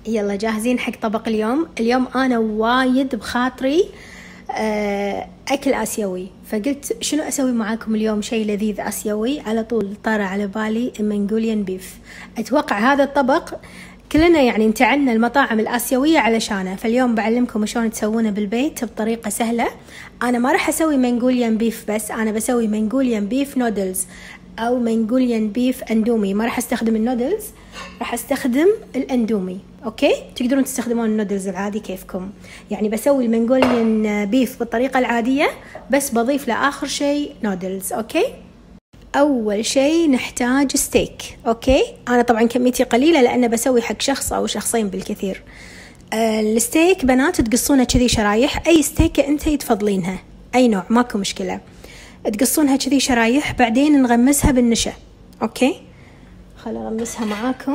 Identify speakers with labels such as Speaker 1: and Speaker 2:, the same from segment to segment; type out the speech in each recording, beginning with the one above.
Speaker 1: يلا جاهزين حق طبق اليوم أنا وايد بخاطري أكل آسيوي، فقلت شنو أسوي معاكم اليوم شيء لذيذ آسيوي. على طول طار على بالي منغوليان بيف. أتوقع هذا الطبق كلنا يعني انتعلنا المطاعم الآسيوية علشانه، فاليوم بعلمكم شلون تسوونه بالبيت بطريقة سهلة. أنا ما راح أسوي منغوليان بيف بس، أنا بسوي منغوليان بيف نودلز أو منغوليان بيف أندومي. ما راح أستخدم النودلز، راح أستخدم الأندومي. أوكي، تقدرون تستخدمون النودلز العادي كيفكم. يعني بسوي المنغوليان بيف بالطريقة العادية، بس بضيف لآخر شيء نودلز. أوكي، أول شيء نحتاج ستيك. أوكي، أنا طبعا كميتي قليلة لأن بسوي حق شخص أو شخصين بالكثير. الستيك بنات تقصونه كذي شرايح، أي ستيكة أنتي تفضلينها، أي نوع ماكو مشكلة، تقصونها كذي شرايح. بعدين نغمسها بالنشا. أوكي، خل أغمسها معاكم.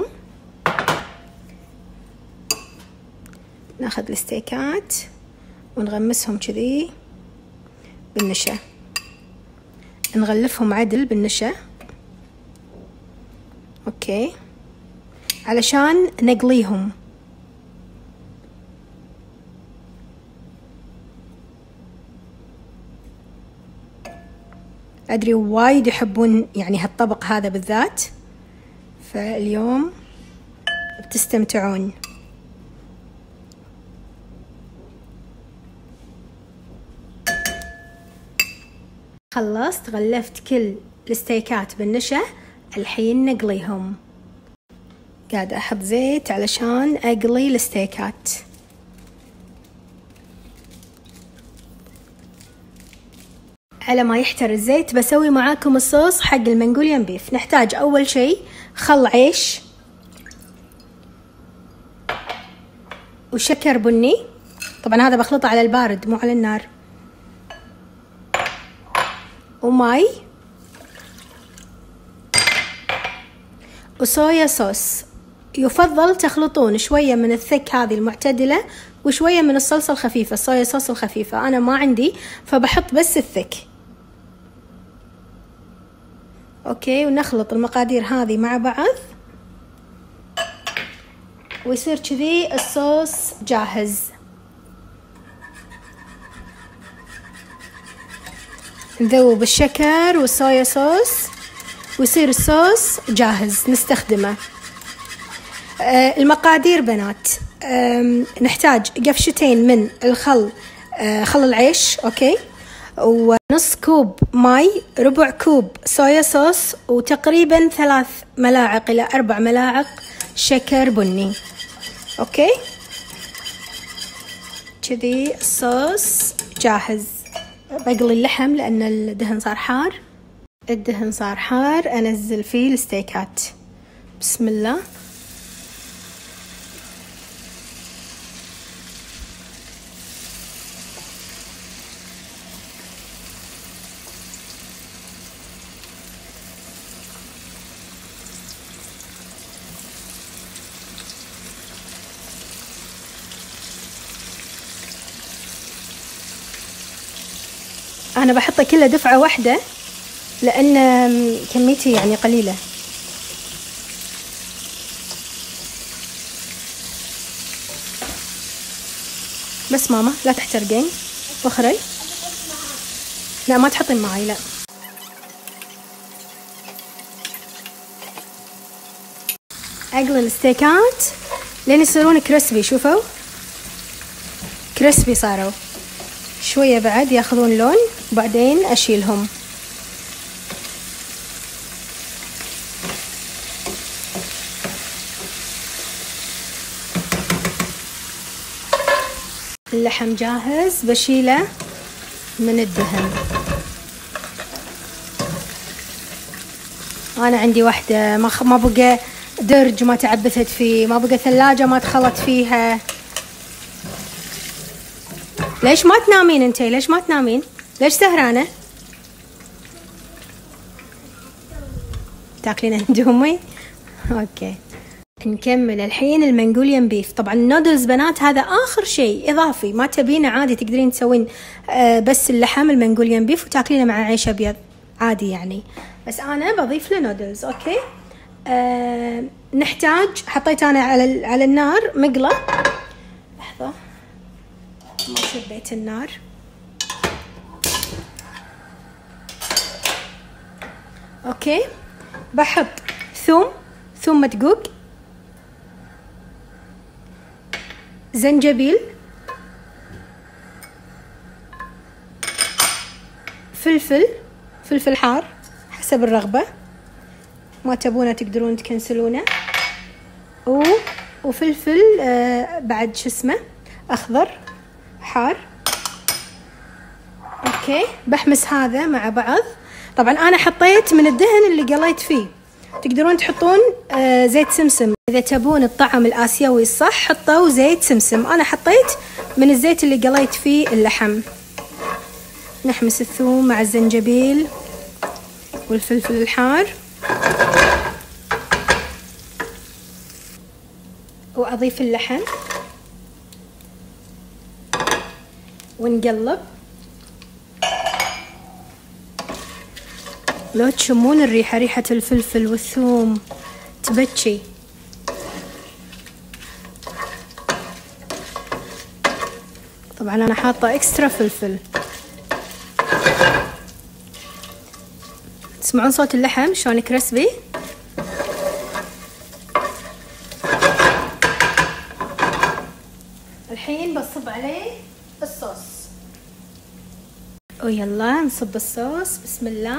Speaker 1: ناخذ الستيكات ونغمسهم كذي بالنشا، نغلفهم عدل بالنشا. أوكي، علشان نقليهم. أدري وايد يحبون يعني هالطبق هذا بالذات، فاليوم بتستمتعون. خلصت غلفت كل الستيكات بالنشا، الحين نقليهم. قاعدة أحط زيت علشان أقلي الستيكات. على ما يحتر الزيت بسوي معاكم الصوص حق المنغوليان بيف. نحتاج أول شيء خل عيش وشكر بني، طبعا هذا بخلطه على البارد مو على النار، وماي وصويا صوص. يفضل تخلطون شوية من الثك هذه المعتدلة وشوية من الصلصة الخفيفة، الصويا صوص الخفيفة. أنا ما عندي فبحط بس الثك. أوكي، ونخلط المقادير هذه مع بعض ويصير كذي الصوص جاهز. نذوب الشكر والصويا صوص ويصير الصوص جاهز نستخدمه. المقادير بنات، نحتاج قفشتين من الخل، خل العيش. أوكي، ونص كوب ماي، ربع كوب صويا صوص، وتقريبا 3 ملاعق إلى 4 ملاعق شكر بني. أوكي، كذي الصوص جاهز. بقلي اللحم لأن الدهن صار حار. الدهن صار حار، أنزل فيه الستيكات. بسم الله. أنا بحطه كله دفعة واحدة لأن كميتي يعني قليلة. بس ماما لا تحترقين، وخري. لا ما تحطين معي، لا. أقلي الستيكات لين يصيرون كريسبي. شوفوا كريسبي صاروا. شوية بعد ياخذون لون، وبعدين أشيلهم. اللحم جاهز، بشيله من الدهن. أنا عندي واحدة ما بقى درج ما تعبثت فيه، ما بقى ثلاجة ما تخلط فيها. ليش ما تنامين انتي؟ ليش ما تنامين؟ ليش سهرانة؟ تاكلين اندومي؟ اوكي، نكمل الحين المنغوليان بيف. طبعا النودلز بنات هذا آخر شيء إضافي، ما تبينه عادي تقدرين تسوين بس اللحم المنغوليان بيف وتاكلينه مع عيش أبيض عادي يعني، بس أنا بضيف له نودلز. أوكي، نحتاج، حطيت أنا على النار مقلة. لحظة ما شبيت النار. أوكي، بحط ثوم مدقوق، زنجبيل، فلفل حار حسب الرغبة، ما تبونه تقدرون تكنسلونه، وفلفل بعد شو اسمه أخضر حار. أوكي، بحمس هذا مع بعض. طبعا أنا حطيت من الدهن اللي قليت فيه، تقدرون تحطون زيت سمسم إذا تبون الطعم الآسيوي الصح، حطوا زيت سمسم. أنا حطيت من الزيت اللي قليت فيه اللحم. نحمس الثوم مع الزنجبيل والفلفل الحار، وأضيف اللحم ونقلب. لو تشمون الريحة، ريحة الفلفل والثوم تبكي. طبعا أنا حاطة إكسترا فلفل. تسمعون صوت اللحم شلون كريسبي؟ الحين بصب عليه الصوص، ويلا نصب الصوص. بسم الله.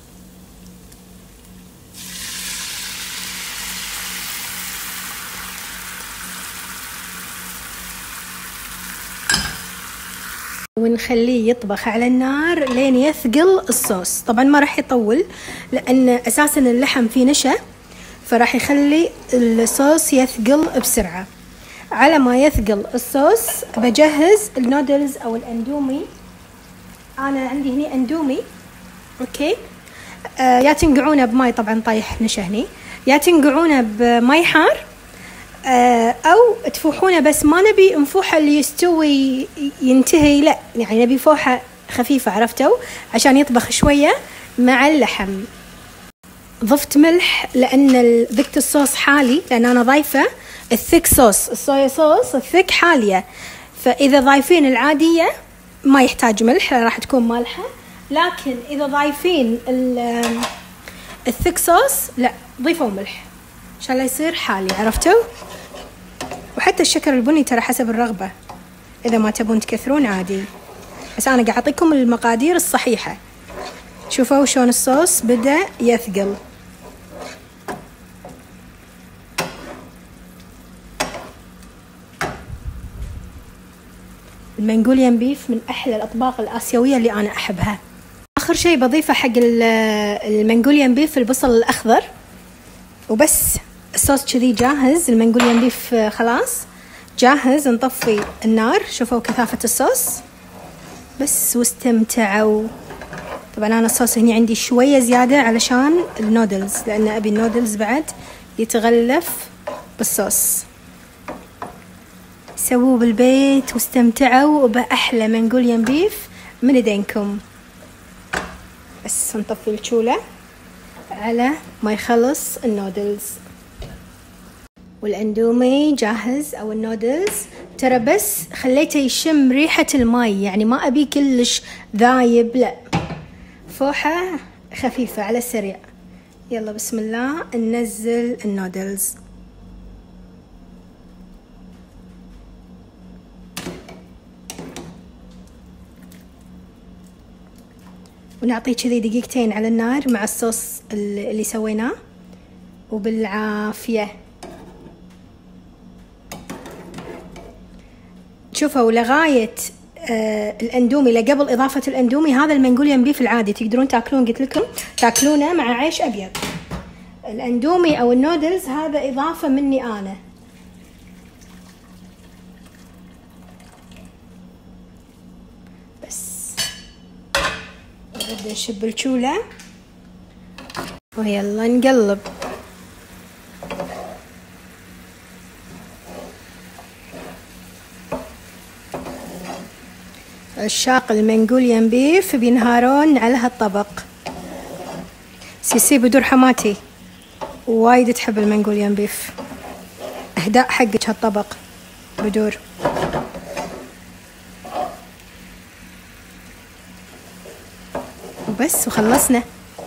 Speaker 1: ونخليه يطبخ على النار لين يثقل الصوص. طبعا ما راح يطول لأن أساسا اللحم فيه نشا، فراح يخلي الصوص يثقل بسرعة. على ما يثقل الصوص بجهز النودلز أو الأندومي. أنا عندي هني أندومي. أوكي، يا تنقعونه بماي، طبعا طايح نشا هني، يا تنقعونه بماي حار أو تفوحونه، بس ما نبي نفوحة اللي يستوي ينتهي، لا يعني نبي فوحة خفيفة، عرفتوا، عشان يطبخ شوية مع اللحم. ضفت ملح لأن ذقت الصوص حالي، لأن أنا ضايفة الثيك صوص، الصويا صوص الثيك حالية، فإذا ضايفين العادية ما يحتاج ملح، راح تكون مالحة. لكن إذا ضايفين الثيك صوص لا، ضيفوا ملح عشان لا يصير حالي، عرفتوا. وحتى الشكر البني ترى حسب الرغبة، إذا ما تبون تكثرون عادي، بس أنا قاعد أعطيكم المقادير الصحيحة. شوفوا شلون الصوص بدأ يثقل. المنغوليان بيف من أحلى الأطباق الآسيوية اللي أنا أحبها. آخر شيء بضيفه حق المنغوليان بيف البصل الأخضر، وبس. الصوص كذي جاهز، المنغوليان بيف خلاص جاهز. نطفي النار. شوفوا كثافة الصوص بس، واستمتعوا. طبعا أنا الصوص هني عندي شوية زيادة علشان النودلز، لأن أبي النودلز بعد يتغلف بالصوص. سووه بالبيت واستمتعوا بأحلى منغوليان بيف من يدينكم. بس نطفي الشولة على ما يخلص النودلز. والاندومي جاهز او النودلز. ترى بس خليته يشم ريحة الماي، يعني ما ابي كلش ذايب، لا، فوحة خفيفة على السريع. يلا بسم الله ننزل النودلز. ونعطيه كذي دقيقتين على النار مع الصوص اللي سويناه، وبالعافية. شوفوا لغاية الاندومي، لقبل اضافة الاندومي، هذا المنغوليان بيف العادي تقدرون تاكلون، قلت لكم تاكلونه مع عيش ابيض. الاندومي او النودلز هذا اضافة مني انا. بس نبدأ نشب الشولة ويلا نقلب. عشاق المنغوليان بيف بينهارون على هالطبق. سيسي بدور حماتي. وايد تحب المنغوليان بيف. اهداء حقك هالطبق بدور. وبس وخلصنا.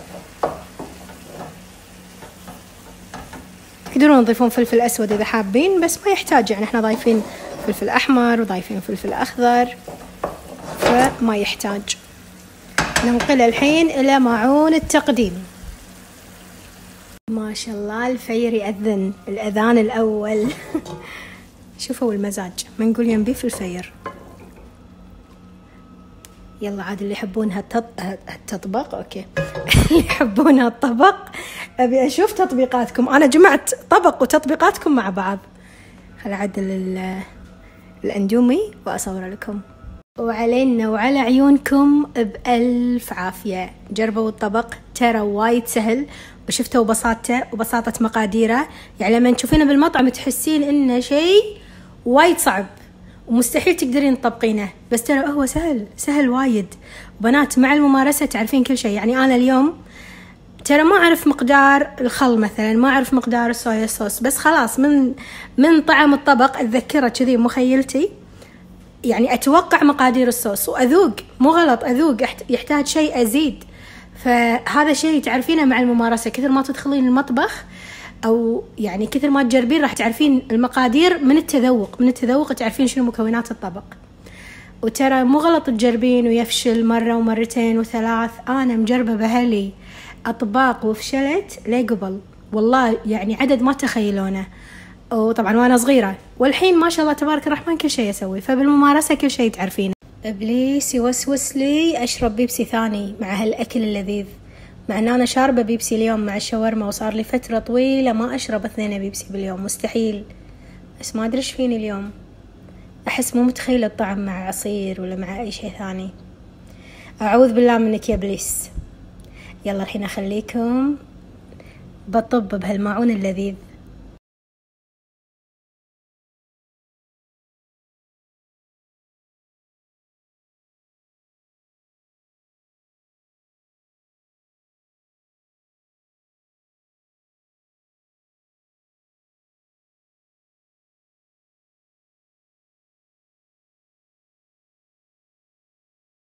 Speaker 1: تقدرون تضيفون فلفل اسود اذا حابين، بس ما يحتاج، يعني احنا ضايفين فلفل احمر وضايفين فلفل اخضر فما يحتاج. ننقل الحين الى معون التقديم. ما شاء الله الفير يأذن الاذان الاول. شوفوا المزاج، منغوليان بيف الفير. يلا عاد اللي يحبون هالتطبق اوكي. اللي يحبون هالطبق ابي اشوف تطبيقاتكم. انا جمعت طبق وتطبيقاتكم مع بعض. خل اعدل الاندومي واصور لكم. وعلينا وعلى عيونكم بألف عافية. جربوا الطبق ترى وايد سهل، وشفتوا بساطته وبساطة مقاديره. يعني لما تشوفينه بالمطعم تحسين انه شيء وايد صعب ومستحيل تقدرين تطبقينه، بس ترى هو سهل وايد. بنات مع الممارسة تعرفين كل شيء. يعني أنا اليوم ترى ما أعرف مقدار الخل مثلا، ما أعرف مقدار الصويا صوص، بس خلاص من طعم الطبق أتذكره كذي مخيلتي. يعني أتوقع مقادير الصوص وأذوق، مو غلط أذوق، يحتاج شيء أزيد. فهذا شيء تعرفينه مع الممارسة. كثر ما تدخلين المطبخ أو يعني كثر ما تجربين راح تعرفين المقادير من التذوق تعرفين شنو مكونات الطبق. وترى مو غلط تجربين ويفشل مرة ومرتين وثلاث. أنا مجربة بهالي أطباق وفشلت ليه قبل والله، يعني عدد ما تخيلونه. وطبعا وأنا صغيرة، والحين ما شاء الله تبارك الرحمن كل شيء أسوي. فبالممارسة كل شيء تعرفينه. إبليس يوسوس لي أشرب بيبسي ثاني مع هالأكل اللذيذ، مع أن أنا شاربة بيبسي اليوم مع الشاورما، وصار لي فترة طويلة ما أشرب 2 بيبسي باليوم، مستحيل. بس ما أدري إيش فيني اليوم، أحس مو متخيلة الطعم مع عصير ولا مع أي شيء ثاني. أعوذ بالله منك يا إبليس. يلا الحين أخليكم بطب بهالماعون اللذيذ.